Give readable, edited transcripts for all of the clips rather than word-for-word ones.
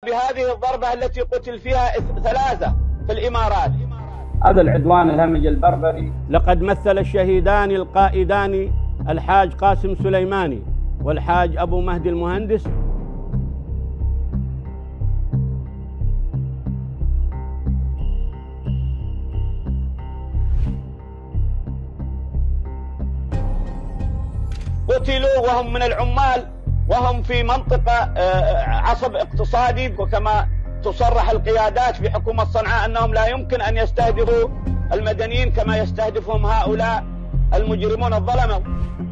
بهذه الضربة التي قتل فيها 3 في الإمارات. هذا العدوان الهمج البربري. لقد مثل الشهيدان القائدان الحاج قاسم سليماني والحاج أبو مهدي المهندس قتلوا وهم من العمال، وهم في منطقة عصب اقتصادي، وكما تصرح القيادات في حكومة صنعاء أنهم لا يمكن أن يستهدفوا المدنيين كما يستهدفهم هؤلاء المجرمون الظلمة.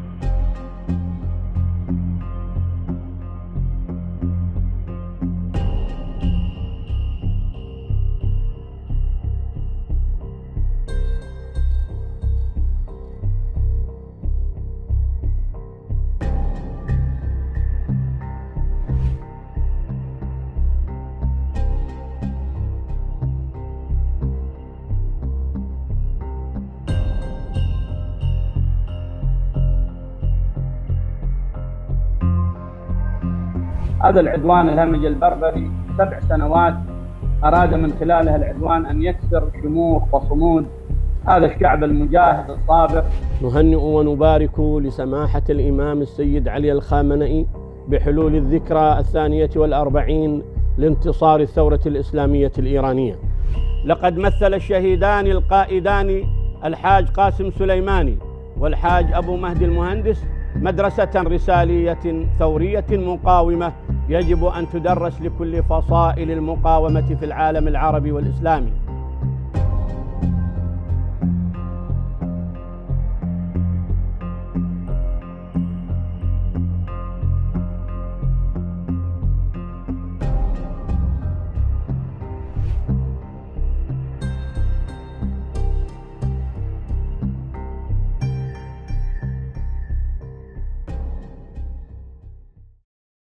هذا العدوان الهمج البربري 7 سنوات أراد من خلالها العدوان أن يكسر شموخ وصمود هذا الشعب المجاهد الصابر. نهنئ ونبارك لسماحة الإمام السيد علي الخامنئي بحلول الذكرى 42 لانتصار الثورة الإسلامية الإيرانية. لقد مثل الشهيدان القائدان الحاج قاسم سليماني والحاج أبو مهدي المهندس مدرسة رسالية ثورية مقاومة يجب أن تدرس لكل فصائل المقاومة في العالم العربي والإسلامي.